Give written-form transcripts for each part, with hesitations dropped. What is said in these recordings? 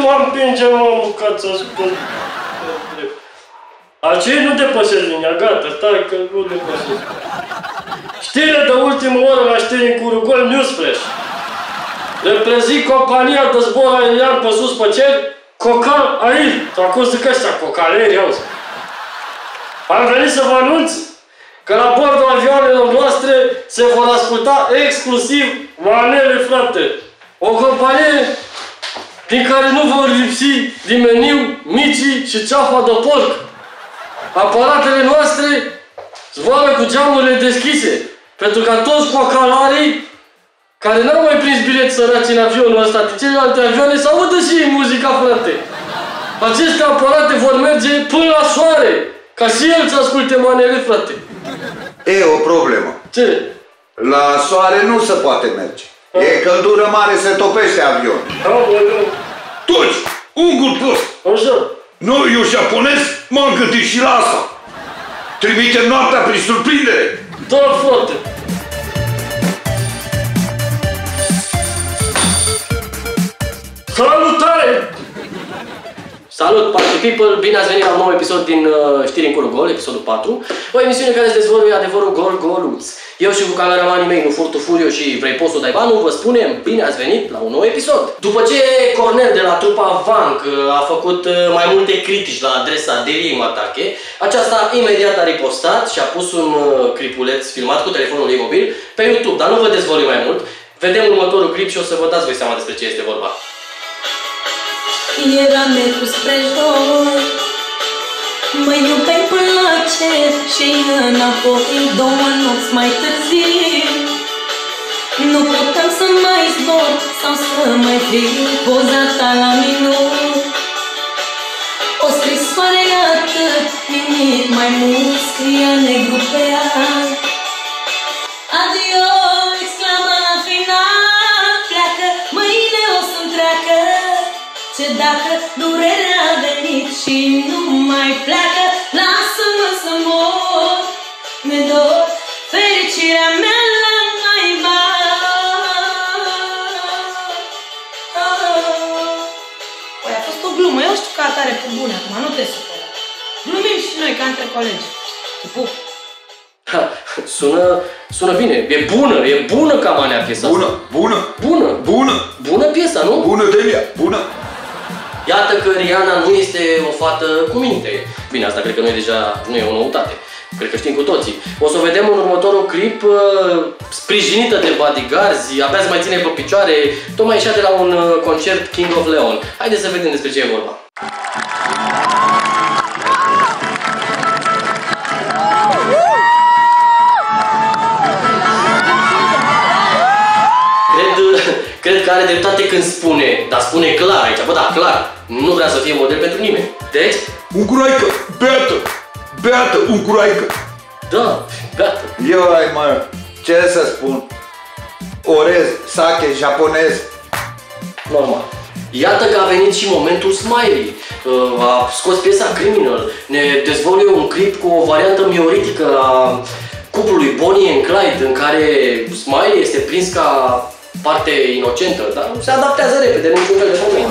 mă împinge, mă, ca să spun. Acei nu depășesc linia, gata, stai că nu depășesc. Știre de ultimă oră la știri în Curugol Newsflash. Reprezint compania de zbor aerian pe sus pe cer, Cocal Air. Sau cum zic ăștia, Cocal Air, auzi. Am venit să vă anunț că la bordul avioanelor noastre se vor asculta exclusiv manele, frate. O companie din care nu vor lipsi din meniu micii și ceafa de porc. Aparatele noastre zboară cu geamurile deschise, pentru ca toți cocalarii care n-au mai prins bilet săraci în avionul ăsta din celelalte avioane să audă și muzica, frate. Aceste aparate vor merge până la soare, ca și el să asculte manele, frate. E o problemă. Ce? La soare nu se poate merge. E căldură mare, se topește avionul. Toți! Ungur prost! Așa. Noi, eu japonez, m-am gândit și la asta. Trimitem noaptea prin surprindere. Da, frate. Salutare! Salut, Party People! Bine ați venit la un nou episod din Știri în Curugol, episodul 4. O emisiune care îți dezvăluie adevărul gol-goluț. Eu și cu cameramanii mei, nu Furtu Furiu și Vrei Postul Daivanu, vă spunem bine ați venit la un nou episod. După ce Cornel de la trupa Vank a făcut mai multe critici la adresa Derii Matache, aceasta imediat a ripostat și a pus un clipuleț filmat cu telefonul ei mobil pe YouTube, dar nu vă dezvălui mai mult. Vedem următorul clip și o să vă dați voi seama despre ce este vorba. Era mereu spre jur, mă iubeai până la cer și înapoi 2 nopți mai târziu. Nu puteam să mai zbor sau să mai fiu poza ta la minut. O scrisoare atât, nimic mai mult, scria negru pe ea. Adio, exclamă la final, pleacă, mâine o să-mi treacă. Ce dacă durerea a venit și nu mai pleacă, lasă-mă să mor, mi-e dor, fericirea mea la mai Păi a fost o glumă, eu știu ca atare pe bune acum, nu te supăra. Glumim și noi ca între colegi. Te pup. Sună bine, e bună ca manea piesa. Bună piesa, nu? Bună, Delia, bună. Iată că Rihanna nu este o fată cu minte. Bine, asta cred că noi deja nu e o noutate. Cred că știm cu toții. O să o vedem în următorul clip sprijinită de bodyguards, abia se mai ține pe picioare, tocmai ieșea de la un concert King of Leon. Haideți să vedem despre ce e vorba. Cred că are dreptate când spune, dar spune clar aici, bă, da, clar, nu vrea să fie model pentru nimeni. Deci? Unguraică, beată, unguraică. Da, beată. Eu ai, mă, ce să spun? Orez, sake, japonez. Normal. Iată că a venit și momentul Smiley. A scos piesa Criminal. Ne dezvăluie un clip cu o variantă mioritică a cuplului Bonnie and Clyde, în care Smiley este prins ca parte inocentă, dar se adaptează repede, nu niciun fel de problemă.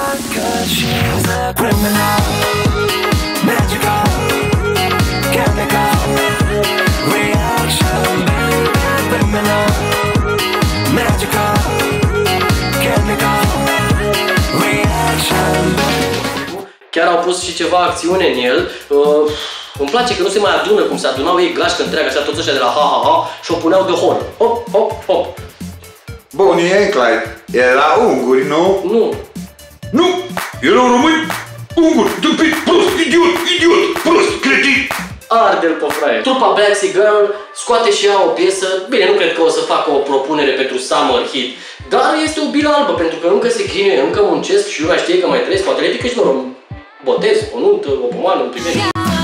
Chiar au pus și ceva acțiune în el. Îmi place că nu se mai adună cum se adunau ei gașcă întreagă, așa toți ăștia de la ha-ha-ha și o puneau de hol. Hop, hop, hop. Bonnie and Clyde era unguri, nu? Nu. Nu! Erau români, unguri, tâmpit, prost, idiot, prost, cretin. Arde-l pe fraier. Trupa Black Girl scoate și ea o piesă. Bine, nu cred că o să facă o propunere pentru Summer Hit, dar este o bilă albă, pentru că încă se chinuie, încă muncesc și lumea știe că mai trăiesc. Poate le pică și lor un botez, o nuntă, o pomană, un primești.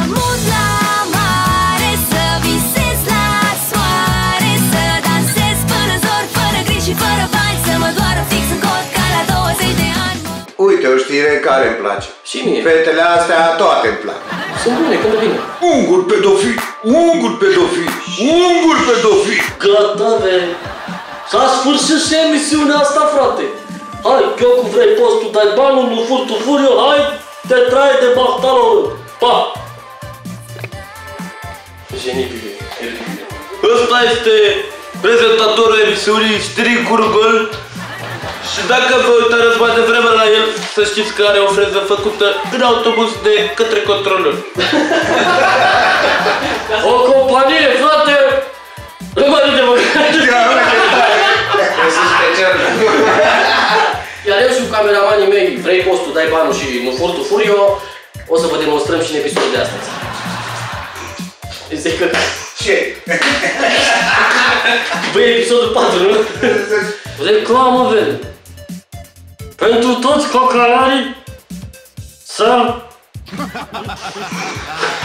Uite, o știre care îmi place. Și mie. Fetele astea toate îmi plac. Sunt bune, când vine. Unguri pedofili, Gata, ve. S-a sfârșit și emisiunea asta, frate. Hai, eu cu vrei post, tu dai banul, nu fur, tu fur eu, hai, te trai de bahtalul. Pa! Genibil. Ăsta este prezentatorul emisiunii Știri în Curul Gol. Și dacă vă uitați mai devreme la el, să știți că are o freză făcută în autobuz de către controlor. O companie, frate! Rămâne de măcare! Iar eu și cu cameramanii mei, vrei postul, dai banul și nu fur, tu fur eu, o să vă demonstrăm și în episodul de astăzi. Zic că... Ce? Băi, episodul 4, nu? Reclamă, vede! Pentru toți cocalarii să